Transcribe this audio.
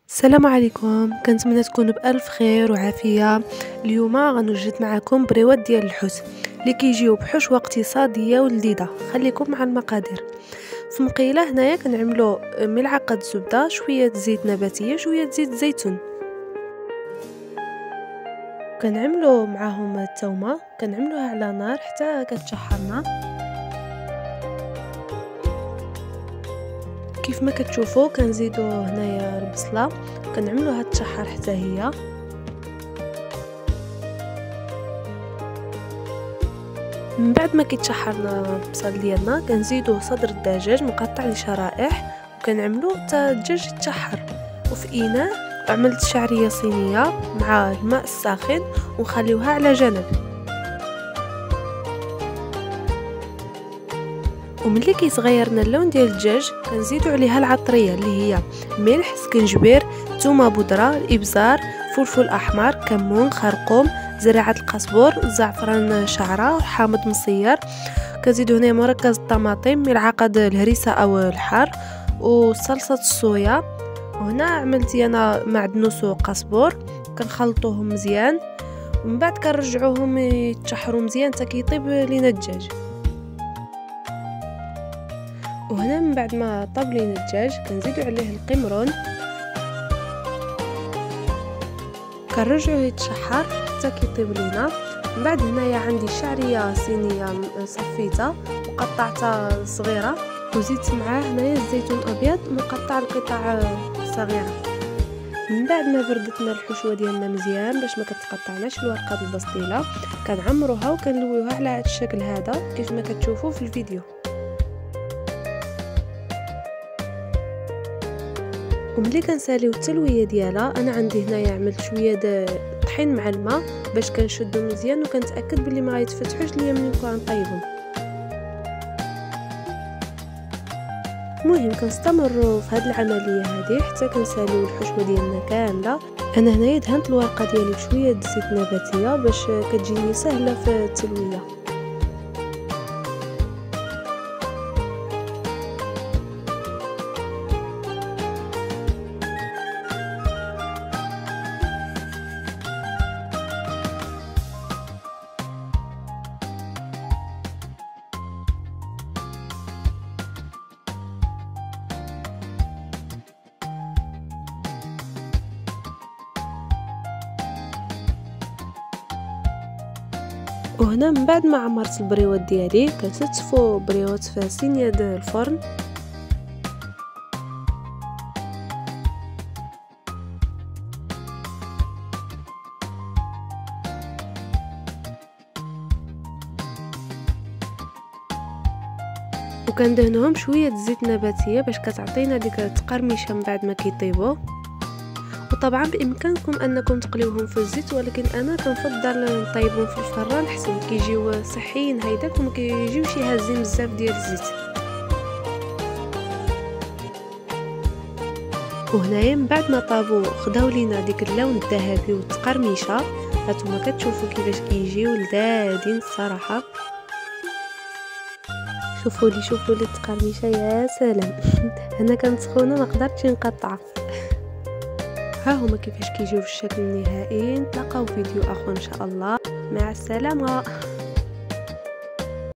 السلام عليكم، كنتمنى تكونوا بألف خير وعافيه. اليوم غنوجد معكم بريوات ديال الحوت اللي كيجيو بحشوه اقتصاديه ولذيذه. خليكم مع المقادير. في مقيله هنايا كنعملوا ملعقه زبده، شويه زيت نباتيه، شويه زيت زيتون، كنعملوا معاهم الثومه، كنعملوها على نار حتى كتشحرنا. كيف ما كتشوفوا كنزيدوا هنايا البصله، كنعملوها تشحر حتى هي. من بعد ما كيتشحر البصل ديالنا كنزيدوا صدر الدجاج مقطع لشرائح، وكنعملو حتى الدجاج يتشحر. وفي اناء عملت شعريه صينيه مع الماء الساخن ونخليوها على جنب. وملي كيتغيرنا اللون ديال الدجاج كنزيدوا عليها العطريه اللي هي ملح، سكنجبير، ثومه بودره، الابزار، فلفل احمر، كمون، خرقوم، زريعه القزبر، زعفران شعره، حامض مصير. كنزيدوا هنا مركز الطماطم، ملعقه الهريسه او الحار، وصلصه الصويا. وهنا عملت انا معدنوس وقزبر، كنخلطوهم مزيان ومن بعد كنرجعوهم يتشحروا مزيان حتى كيطيب لينا الدجاج. وهنا من بعد ما طاب لينا الدجاج كنزيدوا عليه القمرون، كنرجعوه يتشحر حتى كيطيب لينا. من بعد هنايا عندي شعريه صينيه صفيتها وقطعتها صغيره، وزيدت معاه هنايا الزيتون ابيض مقطع لقطع صغيره. من بعد ما بردتنا الحشوه ديالنا مزيان باش ما كتقطعناش الورقه البسطيله، كنعمروها وكنلويوها على هذا الشكل هذا كيف ما كتشوفوا في الفيديو. وملي كنساليو التلويه ديالها انا عندي هنايا عملت شويه طحين مع الماء باش كنشدو مزيان وكنتاكد بلي ما غيتفتحوش ليا ملي كنطيبهم. المهم كنستمروا في هذه العمليه هذه حتى كنساليو الحشوه ديالنا كامله. انا هنايا دهنت الورقه ديالي بشويه زيت نباتيه باش كتجيني سهله في التلويه. وهنا من بعد ما عمرت البريوات ديالي كنستفو بريوات في صينيه ديال الفرن. وكندهنهم شويه زيت نباتيه باش كتعطينا ديك التقرميشه من بعد ما كيطيبوا. وطبعا بامكانكم انكم تقليوهم في الزيت، ولكن انا كنفضل نطيبهم في الفران حسن كيجيو صحيين هيداك وما كيجيوش هازين بزاف ديال الزيت. وهنايا من بعد ما طابوا خداو لينا ديك اللون الذهبي والتقرميشه، هانتوما كتشوفوا كيفاش كيجيو لذاذين الصراحه. شوفوا لي التقرميشه يا سلام. انا كانت سخونه ما قدرتش نقطعها. ها هما كيفاش كيجيو في الشكل النهائي. نتلاقاو في فيديو اخر ان شاء الله، مع السلامه.